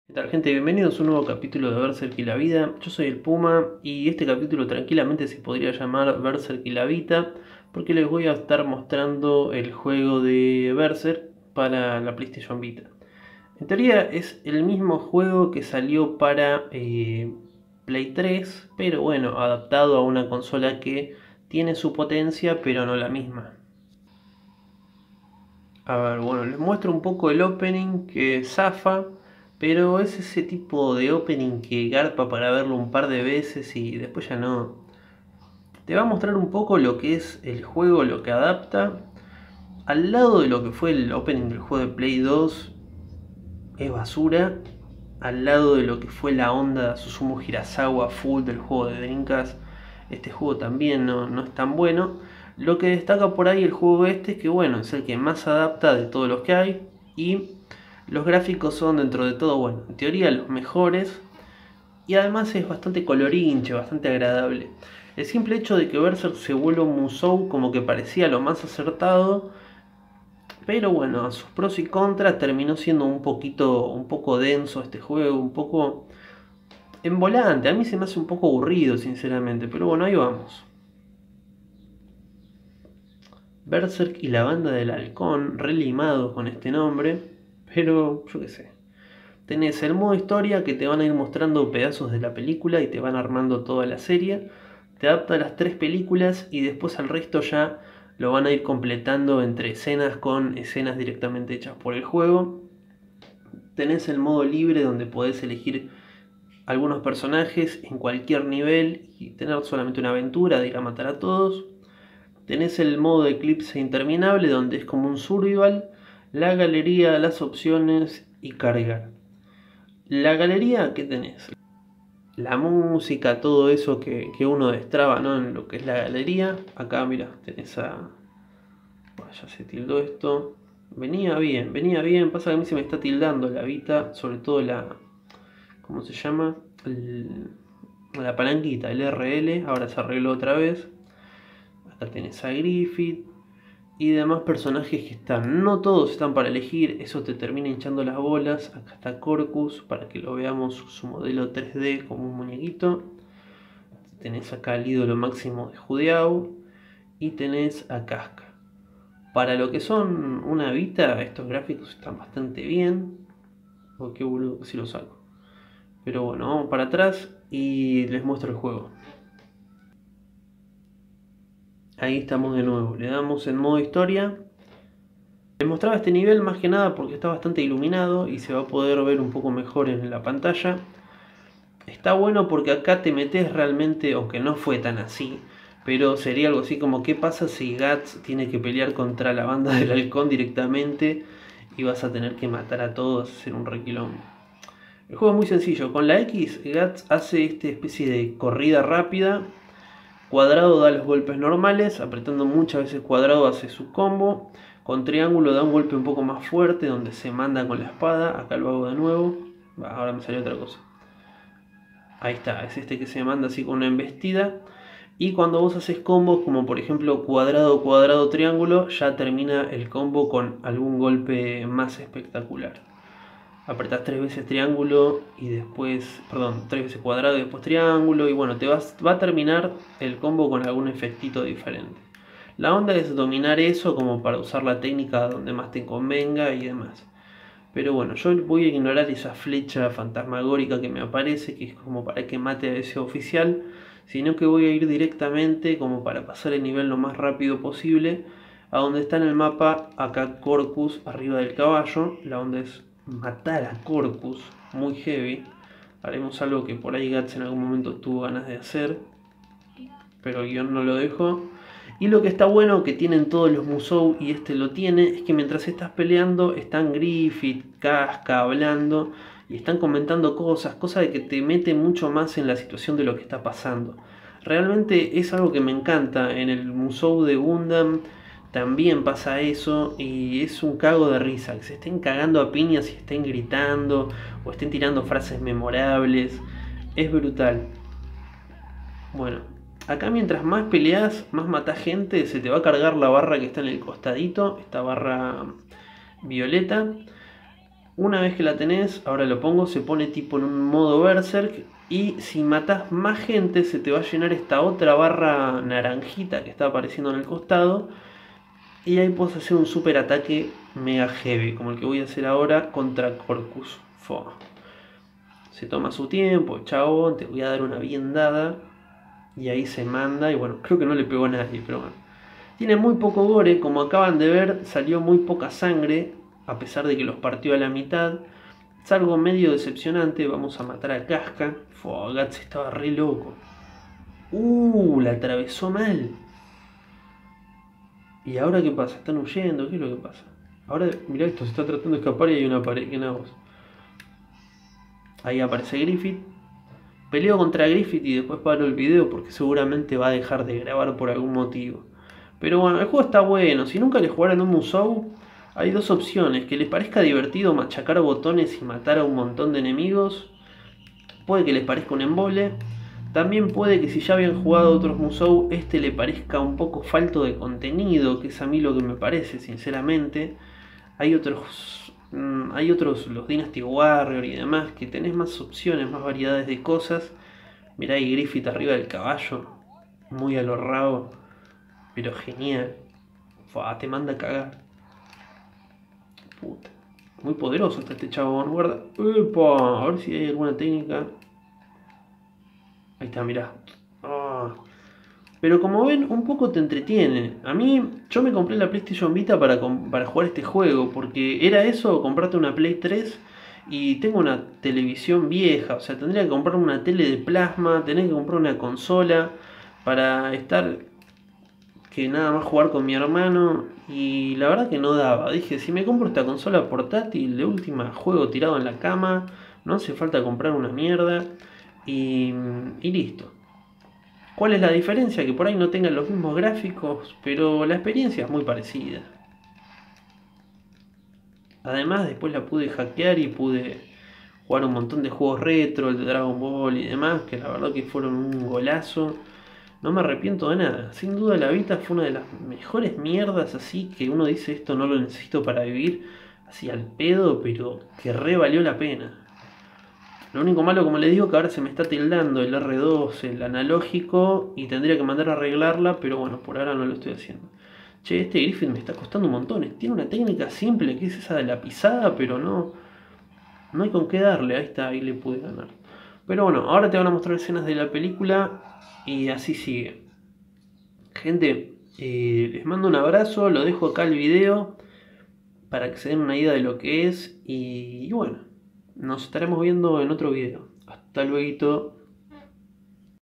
¿Qué tal, gente? Bienvenidos a un nuevo capítulo de Berserk y la vida. Yo soy el Puma y este capítulo tranquilamente se podría llamar Berserk y la Vita, porque les voy a estar mostrando el juego de Berserk para la PlayStation Vita. En teoría es el mismo juego que salió para Play 3, pero bueno, adaptado a una consola que tiene su potencia, pero no la misma. A ver, bueno, les muestro un poco el opening que zafa, pero es ese tipo de opening que garpa para verlo un par de veces y después ya no. Te va a mostrar un poco lo que es el juego, lo que adapta. Al lado de lo que fue el opening del juego de Play 2 es basura. Al lado de lo que fue la onda Susumu Hirasawa full del juego de Dreamcast, este juego también no es tan bueno. Lo que destaca por ahí el juego este es que bueno, es el que más adapta de todos los que hay. Y los gráficos son dentro de todo, bueno, en teoría los mejores. Y además es bastante colorinche, bastante agradable. El simple hecho de que Berserk se vuelva un Musou como que parecía lo más acertado. Pero bueno, a sus pros y contras terminó siendo un poco denso este juego, un poco envolante. A mí se me hace un poco aburrido, sinceramente, pero bueno, ahí vamos. Berserk y la banda del halcón, relimado con este nombre, pero yo qué sé. Tenés el modo historia que te van a ir mostrando pedazos de la película y te van armando toda la serie. Te adapta las tres películas y después al resto ya lo van a ir completando entre escenas con escenas directamente hechas por el juego. Tenés el modo libre donde podés elegir algunos personajes en cualquier nivel y tener solamente una aventura de ir a matar a todos. Tenés el modo de eclipse interminable donde es como un survival, la galería, las opciones y cargar. La galería, ¿qué tenés? La música, todo eso que uno destraba, ¿no? En lo que es la galería. Acá, mira, tenés a... Bueno, ya se tildó esto. Venía bien. Pasa que a mí se me está tildando la Vita, sobre todo la... ¿Cómo se llama? La palanquita, el RL. Ahora se arregló otra vez. Acá tenés a Griffith y demás personajes que están. No todos están para elegir, eso te termina hinchando las bolas. Acá está Corcus para que lo veamos su modelo 3D como un muñequito. Tenés acá el ídolo máximo de Judeau y tenés a Casca. Para lo que son una Vita, estos gráficos están bastante bien. Oh, qué boludo que si lo saco. Pero bueno, vamos para atrás y les muestro el juego. Ahí estamos de nuevo, le damos en modo historia. Les mostraba este nivel más que nada porque está bastante iluminado y se va a poder ver un poco mejor en la pantalla. Está bueno porque acá te metes realmente, aunque no fue tan así, pero sería algo así como: ¿qué pasa si Guts tiene que pelear contra la banda del halcón directamente y vas a tener que matar a todos, hacer un requilombo? El juego es muy sencillo. Con la X, Guts hace esta especie de corrida rápida. Cuadrado da los golpes normales, apretando muchas veces cuadrado hace su combo. Con triángulo da un golpe un poco más fuerte donde se manda con la espada. Acá lo hago de nuevo. Ahora me salió otra cosa. Ahí está, es este que se manda así con una embestida. Y cuando vos haces combos como por ejemplo cuadrado, cuadrado, triángulo, ya termina el combo con algún golpe más espectacular. Apretás 3 veces triángulo y después, perdón, 3 veces cuadrado y después triángulo. Y bueno, va a terminar el combo con algún efectito diferente. La onda es dominar eso como para usar la técnica donde más te convenga y demás. Pero bueno, yo voy a ignorar esa flecha fantasmagórica que me aparece, que es como para que mate a ese oficial, sino que voy a ir directamente como para pasar el nivel lo más rápido posible a donde está en el mapa, acá Corcus arriba del caballo. La onda es matar a Corcus, muy heavy. Haremos algo que por ahí Guts en algún momento tuvo ganas de hacer, pero el guión no lo dejó. Y lo que está bueno que tienen todos los Musou y este lo tiene, es que mientras estás peleando están Griffith, Casca hablando y están comentando cosas de que te mete mucho más en la situación de lo que está pasando. Realmente es algo que me encanta. En el Musou de Gundam también pasa eso y es un cago de risa, que se estén cagando a piñas y estén gritando o estén tirando frases memorables. Es brutal. Bueno, acá mientras más peleas, más matás gente, se te va a cargar la barra que está en el costadito, esta barra violeta. Una vez que la tenés, ahora lo pongo, se pone tipo en un modo berserk. Y si matás más gente, se te va a llenar esta otra barra naranjita que está apareciendo en el costado. Y ahí puedes hacer un super ataque mega heavy, como el que voy a hacer ahora contra Corcus. Fo. Se toma su tiempo, chabón, te voy a dar una bien dada. Y ahí se manda, y bueno, creo que no le pegó a nadie, pero bueno. Tiene muy poco gore, como acaban de ver, salió muy poca sangre, a pesar de que los partió a la mitad. Es algo medio decepcionante, vamos a matar a Casca. Fua, Guts estaba re loco. La atravesó mal. ¿Y ahora qué pasa? ¿Están huyendo? ¿Qué es lo que pasa? Ahora, mirá esto, se está tratando de escapar y hay una pared, que nada más. Ahí aparece Griffith. Peleo contra Griffith y después paro el video porque seguramente va a dejar de grabar por algún motivo. Pero bueno, el juego está bueno. Si nunca le jugaron un Musou, hay dos opciones. Que les parezca divertido machacar botones y matar a un montón de enemigos. Puede que les parezca un embole. También puede que si ya habían jugado otros Musou, este le parezca un poco falto de contenido, que es a mí lo que me parece, sinceramente. Hay otros, los Dynasty Warrior y demás, que tenés más opciones, más variedades de cosas. Mirá ahí Griffith arriba del caballo, muy a lo rabo, pero genial. Fua, te manda a cagar. Puta. Muy poderoso está este chabón, guarda. ¡Epa! A ver si hay alguna técnica. Ahí está, mirá. Ah. Pero como ven, un poco te entretiene. A mí, yo me compré la PlayStation Vita para jugar este juego, porque era eso, comprarte una Play 3 y tengo una televisión vieja, o sea, tendría que comprar una tele de plasma, tener que comprar una consola para estar, que nada más jugar con mi hermano, y la verdad que no daba. Dije, si me compro esta consola portátil, de última juego tirado en la cama, no hace falta comprar una mierda, y listo. ¿Cuál es la diferencia? Que por ahí no tengan los mismos gráficos, pero la experiencia es muy parecida. Además, después la pude hackear y pude jugar un montón de juegos retro, el de Dragon Ball y demás, que la verdad que fueron un golazo. No me arrepiento de nada. Sin duda la Vita fue una de las mejores mierdas así que uno dice esto no lo necesito para vivir, así al pedo, pero que re valió la pena. Lo único malo, como les digo, que ahora se me está tildando el R2, el analógico, y tendría que mandar a arreglarla, pero bueno, por ahora no lo estoy haciendo. Che, este Griffith me está costando un montón. Tiene una técnica simple, que es esa de la pisada, pero no hay con qué darle. Ahí está, ahí le pude ganar. Pero bueno, ahora te van a mostrar escenas de la película, y así sigue. Gente, les mando un abrazo, lo dejo acá el video, para que se den una idea de lo que es, y bueno. Nos estaremos viendo en otro video. Hasta luego.